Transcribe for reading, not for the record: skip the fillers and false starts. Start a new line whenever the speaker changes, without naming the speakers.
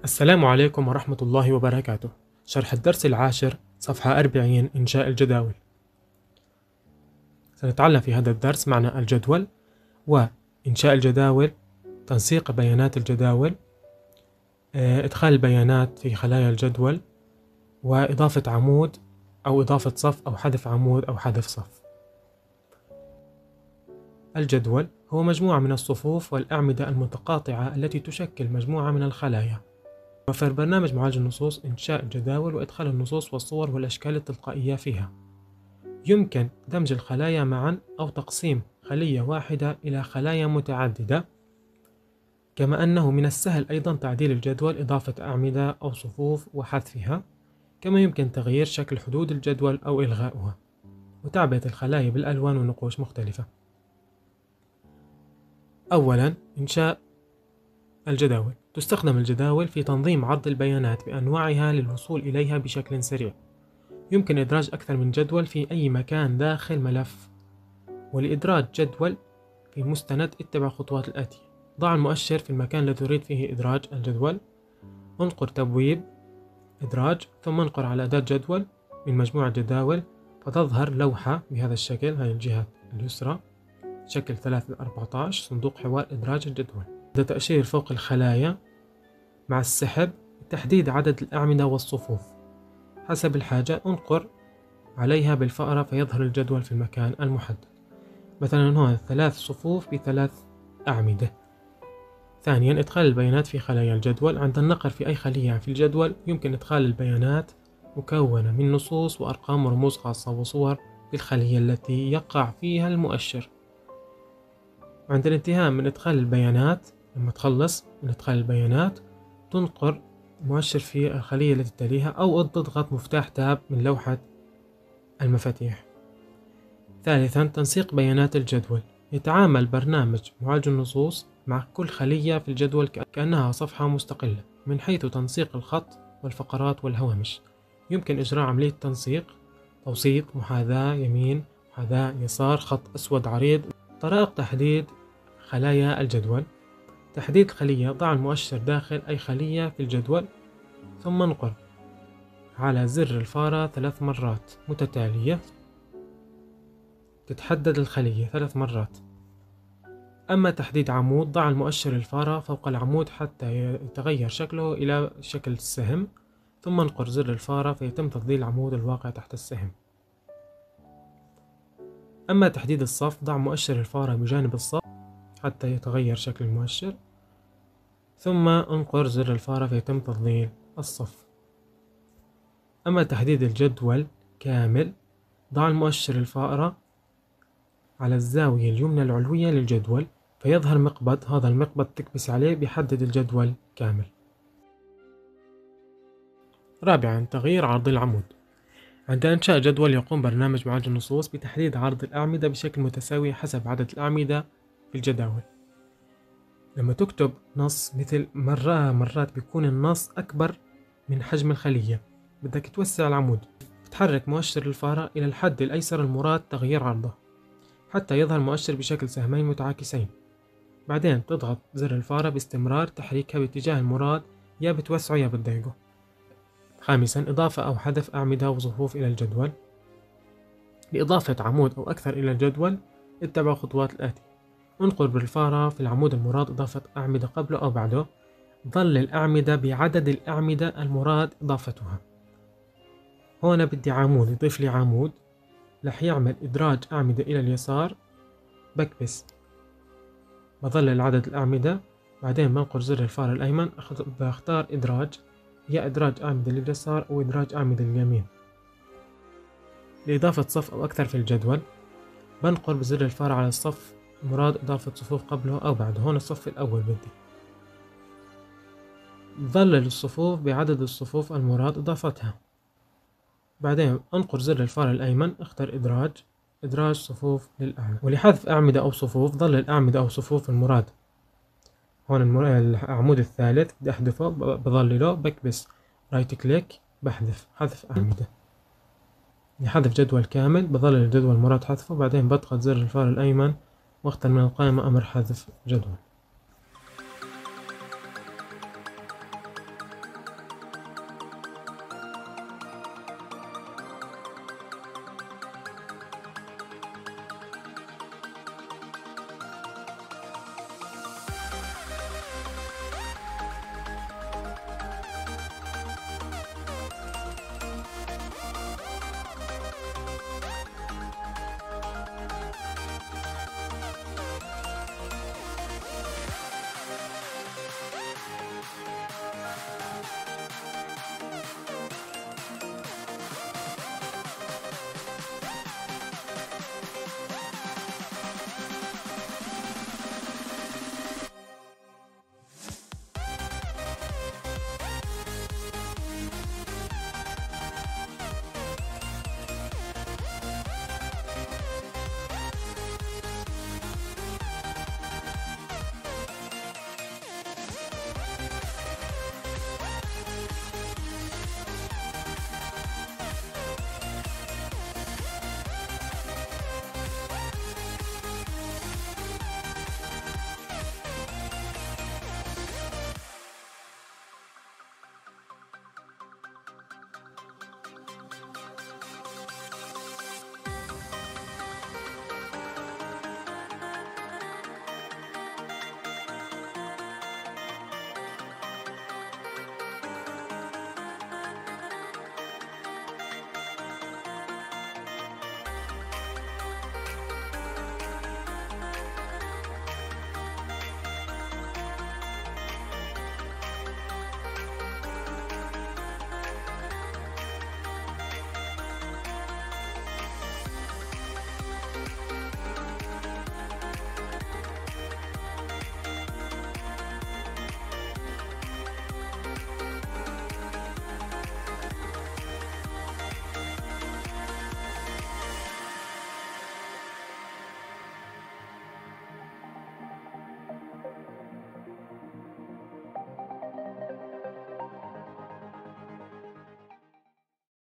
السلام عليكم ورحمة الله وبركاته. شرح الدرس العاشر صفحة 40 إنشاء الجداول. سنتعلم في هذا الدرس معنى الجدول وإنشاء الجداول، تنسيق بيانات الجداول، إدخال البيانات في خلايا الجدول، وإضافة عمود أو إضافة صف أو حذف عمود أو حذف صف. الجدول هو مجموعة من الصفوف والأعمدة المتقاطعة التي تشكل مجموعة من الخلايا. وفر برنامج معالج النصوص إنشاء الجداول وإدخال النصوص والصور والأشكال التلقائية فيها. يمكن دمج الخلايا معا أو تقسيم خلية واحدة إلى خلايا متعددة، كما أنه من السهل أيضا تعديل الجدول، إضافة أعمدة أو صفوف وحذفها، كما يمكن تغيير شكل حدود الجدول أو إلغاؤها، وتعبئة الخلايا بالألوان ونقوش مختلفة. أولا، إنشاء الجداول. تستخدم الجداول في تنظيم عرض البيانات بأنواعها للوصول إليها بشكل سريع. يمكن إدراج أكثر من جدول في أي مكان داخل ملف. ولإدراج جدول في مستند اتبع الخطوات الآتية: ضع المؤشر في المكان الذي تريد فيه إدراج الجدول، انقر تبويب إدراج، ثم انقر على أداة جدول من مجموعة جداول، فتظهر لوحة بهذا الشكل. هذه الجهة اليسرى شكل 3/14 صندوق حوار إدراج الجدول. تأشير فوق الخلايا مع السحب لتحديد عدد الأعمدة والصفوف حسب الحاجة. انقر عليها بالفأرة فيظهر الجدول في المكان المحدد. مثلا هنا 3 صفوف ب3 أعمدة. ثانيا، إدخال البيانات في خلايا الجدول. عند النقر في أي خلية في الجدول يمكن إدخال البيانات مكونة من نصوص وأرقام ورموز خاصة وصور في الخلية التي يقع فيها المؤشر. عند الانتهاء من إدخال البيانات، لما تخلص من إدخال البيانات، تنقر المؤشر في الخلية التي تليها أو تضغط مفتاح تاب من لوحة المفاتيح. ثالثا، تنسيق بيانات الجدول. يتعامل برنامج معالج النصوص مع كل خلية في الجدول كأنها صفحة مستقلة من حيث تنسيق الخط والفقرات والهوامش. يمكن إجراء عملية تنسيق، توسيط، محاذاة يمين، محاذاة يسار، خط أسود عريض. طرائق تحديد خلايا الجدول. تحديد خلية: ضع المؤشر داخل أي خلية في الجدول، ثم انقر على زر الفارة 3 مرات متتالية تتحدد الخلية 3 مرات. أما تحديد عمود: ضع المؤشر الفارة فوق العمود حتى يتغير شكله إلى شكل السهم، ثم انقر زر الفارة فيتم تفضيل العمود الواقع تحت السهم. أما تحديد الصف: ضع مؤشر الفارة بجانب الصف حتى يتغير شكل المؤشر، ثم انقر زر الفارة فيتم تفضيل الصف. أما تحديد الجدول كامل: ضع المؤشر الفارة على الزاوية اليمنى العلوية للجدول فيظهر مقبض. هذا المقبض تكبس عليه بيحدد الجدول كامل. رابعا، تغيير عرض العمود. عند إنشاء جدول يقوم برنامج معالج النصوص بتحديد عرض الأعمدة بشكل متساوي حسب عدد الأعمدة في الجداول. لما تكتب نص مثل مرات بيكون النص أكبر من حجم الخلية، بدك توسع العمود، تحرك مؤشر الفارة إلى الحد الأيسر المراد تغيير عرضه حتى يظهر مؤشر بشكل سهمين متعاكسين. بعدين تضغط زر الفارة باستمرار تحريكها باتجاه المراد، يا بتوسعه يا بتضيقه. خامسا، إضافة أو حذف أعمدة وصفوف إلى الجدول. لإضافة عمود أو أكثر إلى الجدول اتبع الخطوات الآتية: انقر بالفارة في العمود المراد إضافة أعمدة قبله أو بعده. ضل الأعمدة بعدد الأعمدة المراد إضافتها. هنا بدي عمود، يضيف لي عمود، رح يعمل إدراج أعمدة إلى اليسار، بكبس بظلل عدد الأعمدة، بعدين بنقر زر الفار الأيمن، بختار إدراج، يا إدراج أعمدة لليسار أو إدراج أعمدة لليمين. لإضافة صف أو أكثر في الجدول بنقر بزر الفار على الصف المراد إضافة صفوف قبله أو بعده. هون الصف الأول بدي ظلل الصفوف بعدد الصفوف المراد إضافتها. بعدين أنقر زر الفار الأيمن، اختر إدراج صفوف للأعمدة. ولحذف أعمدة أو صفوف: ضل الأعمدة أو صفوف المراد. هون العمود الثالث بدي أحذفه، بظلله، بكبس رايت كليك بحذف حذف أعمدة. لحذف جدول كامل بظلل الجدول المراد حذفه، بعدين بضغط زر الفار الأيمن واختر من القائمة أمر حذف جدول.